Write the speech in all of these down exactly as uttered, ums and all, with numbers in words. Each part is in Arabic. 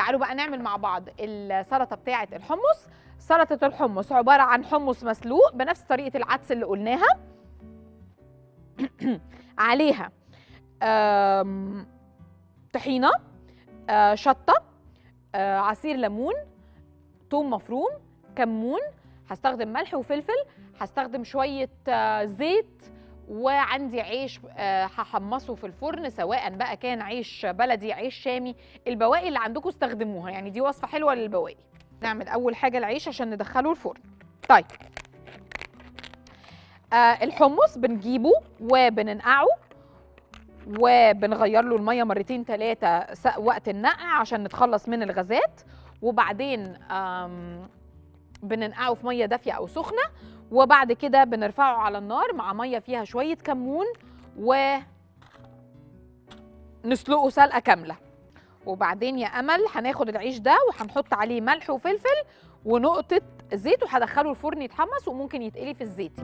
تعالوا بقى نعمل مع بعض السلطه بتاعه الحمص. سلطه الحمص عباره عن حمص مسلوق بنفس طريقه العدس اللي قلناها. عليها طحينه، شطه، عصير ليمون، ثوم مفروم، كمون، هستخدم ملح وفلفل، هستخدم شويه زيت، وعندي عيش هحمصه في الفرن سواء بقى كان عيش بلدي عيش شامي، البواقي اللي عندكم استخدموها، يعني دي وصفه حلوه للبواقي. نعمل اول حاجه العيش عشان ندخله الفرن. طيب آه الحمص بنجيبه وبننقعه وبنغير له الميه مرتين ثلاثه وقت النقع عشان نتخلص من الغازات، وبعدين بننقعه في ميه دافيه او سخنه، وبعد كده بنرفعه على النار مع ميه فيها شويه كمون ونسلقه سلقه كامله. وبعدين يا امل هناخد العيش ده وهنحط عليه ملح وفلفل ونقطه زيت وهدخله الفرن يتحمص وممكن يتقلي في الزيت.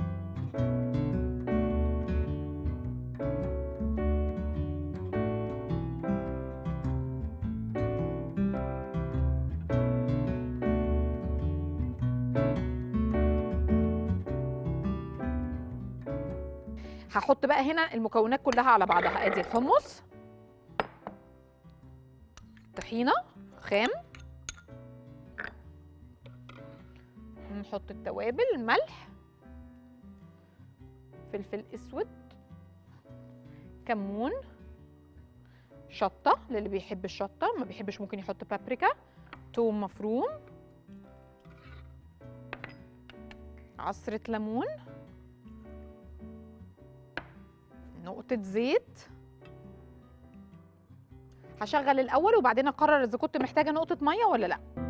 هحط بقى هنا المكونات كلها على بعضها. ادي الحمص، طحينه خام، نحط التوابل، ملح، فلفل اسود، كمون، شطه للي بيحب الشطه، ما بيحبش ممكن يحط بابريكا، ثوم مفروم، عصره ليمون، نقطة زيت. هشغل الأول وبعدين أقرر إذا كنت محتاجة نقطة مية ولا لأ.